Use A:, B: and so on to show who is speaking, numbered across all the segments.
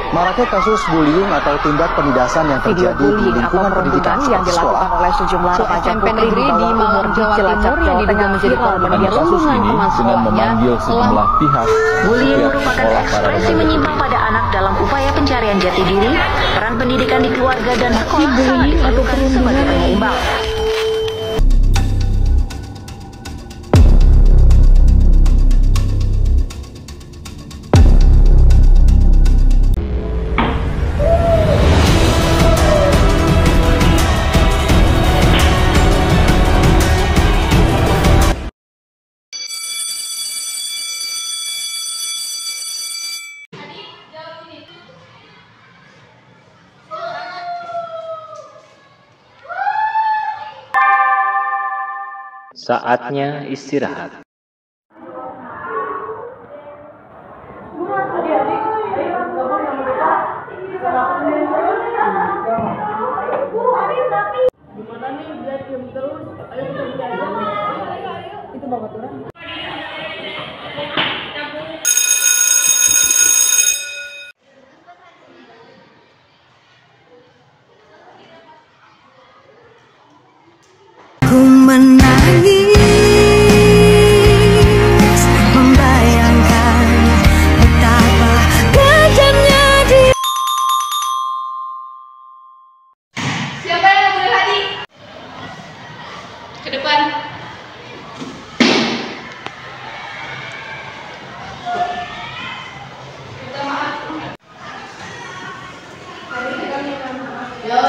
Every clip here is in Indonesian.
A: Maraknya kasus bullying atau tindak penindasan yang terjadi di lingkungan pendidikan
B: yang dilakukan oleh sejumlah remaja
C: SMP negeri di Malang, Jawa Timur yang diduga menjadi korban perundungan teman sekolahnya
D: sejumlah pihak.
E: Bullying merupakan ekspresi menyimpang pada anak dalam upaya pencarian jati diri, peran pendidikan di keluarga dan sekolah sangat diperlukan sebagai penyeimbang.
F: Saatnya istirahat.
C: itu bapak turun.
G: Ku menangis, membayangkan betapa kejamnya dia.
H: Siapa yang boleh hadir? Ke depan. Minta maaf. Hari ini kami minta maaf. Ya.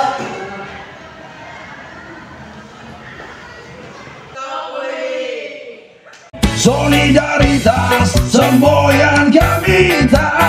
I: Solidaritas semboyan kami tak